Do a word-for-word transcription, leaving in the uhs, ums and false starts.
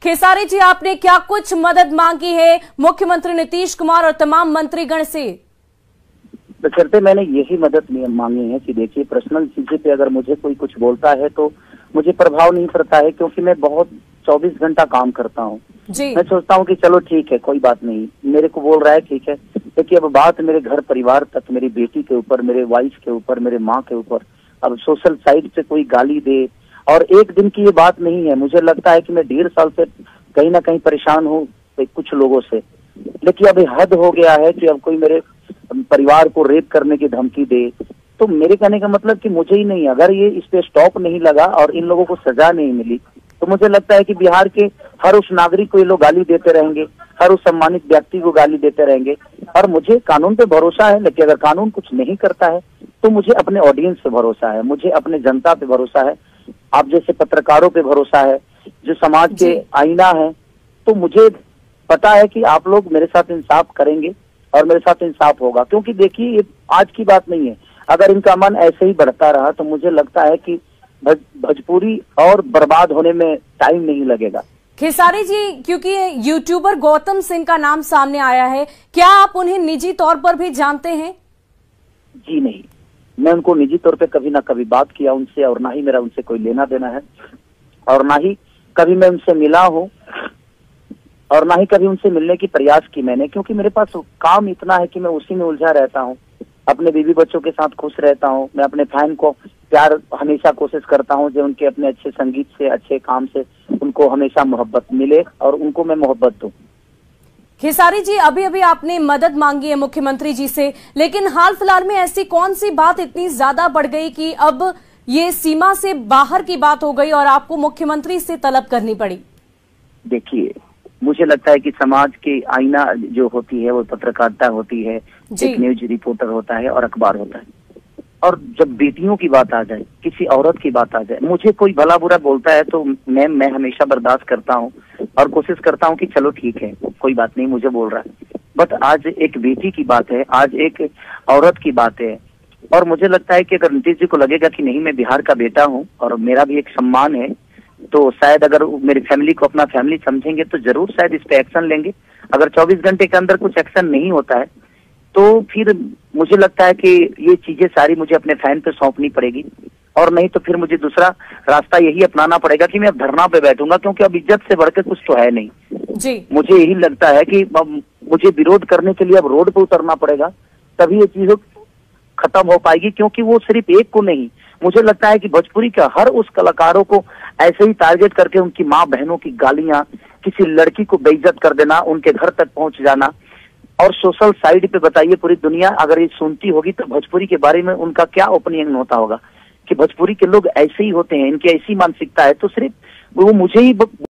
खेसारी जी, आपने क्या कुछ मदद मांगी है मुख्यमंत्री नीतीश कुमार और तमाम मंत्रीगण से? तो चलते मैंने यही मदद मांगी है कि देखिए, पर्सनल चीजें पे अगर मुझे कोई कुछ बोलता है तो मुझे प्रभाव नहीं पड़ता है, क्योंकि मैं बहुत चौबीस घंटा काम करता हूँ। मैं सोचता हूँ कि चलो ठीक है, कोई बात नहीं, मेरे को बोल रहा है ठीक है, लेकिन अब बात मेरे घर परिवार तक, मेरी बेटी के ऊपर, मेरे वाइफ के ऊपर, मेरे माँ के ऊपर, अब सोशल साइड से कोई गाली दे, और एक दिन की ये बात नहीं है। मुझे लगता है कि मैं डेढ़ साल से कहीं ना कहीं परेशान हूँ कुछ लोगों से, लेकिन अब हद हो गया है कि अब कोई मेरे परिवार को रेप करने की धमकी दे। तो मेरे कहने का मतलब कि मुझे ही नहीं, अगर ये इस पे स्टॉप नहीं लगा और इन लोगों को सजा नहीं मिली, तो मुझे लगता है कि बिहार के हर उस नागरिक को ये लोग गाली देते रहेंगे, हर उस सम्मानित व्यक्ति को गाली देते रहेंगे। और मुझे कानून पे भरोसा है, लेकिन अगर कानून कुछ नहीं करता है तो मुझे अपने ऑडियंस पे भरोसा है, मुझे अपने जनता पे भरोसा है, आप जैसे पत्रकारों पे भरोसा है, जो समाज के आईना है। तो मुझे पता है कि आप लोग मेरे साथ इंसाफ करेंगे और मेरे साथ इंसाफ होगा, क्योंकि देखिए ये आज की बात नहीं है। अगर इनका मन ऐसे ही बढ़ता रहा तो मुझे लगता है कि भज, भोजपुरी और बर्बाद होने में टाइम नहीं लगेगा। खेसारी जी, क्योंकि यूट्यूबर गौतम सिंह का नाम सामने आया है, क्या आप उन्हें निजी तौर पर भी जानते हैं? जी नहीं, मैं उनको निजी तौर पे कभी ना कभी बात किया उनसे, और ना ही मेरा उनसे कोई लेना देना है, और ना ही कभी मैं उनसे मिला हूँ, और ना ही कभी उनसे मिलने की प्रयास की मैंने, क्योंकि मेरे पास काम इतना है कि मैं उसी में उलझा रहता हूँ। अपने बीवी बच्चों के साथ खुश रहता हूँ, मैं अपने फैन को प्यार हमेशा कोशिश करता हूँ जो उनके अपने अच्छे संगीत से, अच्छे काम से उनको हमेशा मोहब्बत मिले और उनको मैं मोहब्बत दूं। खेसारी जी, अभी अभी आपने मदद मांगी है मुख्यमंत्री जी से, लेकिन हाल फिलहाल में ऐसी कौन सी बात इतनी ज्यादा बढ़ गई कि अब ये सीमा से बाहर की बात हो गई और आपको मुख्यमंत्री से तलब करनी पड़ी? देखिए, मुझे लगता है कि समाज के आईना जो होती है वो पत्रकारिता होती है, एक न्यूज रिपोर्टर होता है और अखबार होता है। और जब बेटियों की बात आ जाए, किसी औरत की बात आ जाए, मुझे कोई भला बुरा बोलता है तो मैं मैं हमेशा बर्दाश्त करता हूँ और कोशिश करता हूँ कि चलो ठीक है, कोई बात नहीं, मुझे बोल रहा है। बट आज एक बेटी की बात है, आज एक औरत की बात है, और मुझे लगता है कि अगर नीतीश जी को लगेगा कि नहीं, मैं बिहार का बेटा हूँ और मेरा भी एक सम्मान है, तो शायद अगर मेरी फैमिली को अपना फैमिली समझेंगे तो जरूर शायद इस पे एक्शन लेंगे। अगर चौबीस घंटे के अंदर कुछ एक्शन नहीं होता है तो फिर मुझे लगता है कि ये चीजें सारी मुझे अपने फैन पे सौंपनी पड़ेगी, और नहीं तो फिर मुझे दूसरा रास्ता यही अपनाना पड़ेगा कि मैं अब धरना पे बैठूंगा, क्योंकि अब इज्जत से बढ़कर कुछ तो है नहीं। जी, मुझे यही लगता है कि मुझे विरोध करने के लिए अब रोड पे उतरना पड़ेगा, तभी ये चीज खत्म हो पाएगी। क्योंकि वो सिर्फ एक को नहीं, मुझे लगता है कि भोजपुरी का हर उस कलाकारों को ऐसे ही टारगेट करके उनकी माँ बहनों की गालियां, किसी लड़की को बेइज्जत कर देना, उनके घर तक पहुंच जाना, और सोशल साइड पे बताइए पूरी दुनिया अगर ये सुनती होगी तो भोजपुरी के बारे में उनका क्या ओपिनियन होता होगा कि भोजपुरी के लोग ऐसे ही होते हैं, इनकी ऐसी मानसिकता है। तो सिर्फ वो मुझे ही